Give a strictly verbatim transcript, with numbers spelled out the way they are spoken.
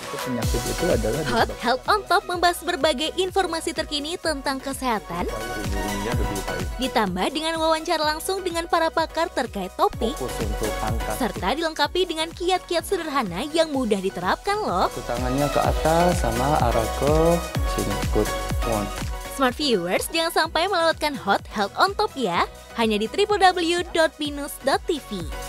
Penyakit itu adalah Hot Health on Top membahas berbagai informasi terkini tentang kesehatan, disebabkan lebih baik. ditambah dengan wawancara langsung dengan para pakar terkait topik, Fokus untuk angkat serta dilengkapi dengan kiat-kiat sederhana yang mudah diterapkan loh. satu tangannya ke atas sama arah ke sini. Good one. Smart viewers, jangan sampai melewatkan Hot Health on Top ya. Hanya di w w w dot binus dot t v.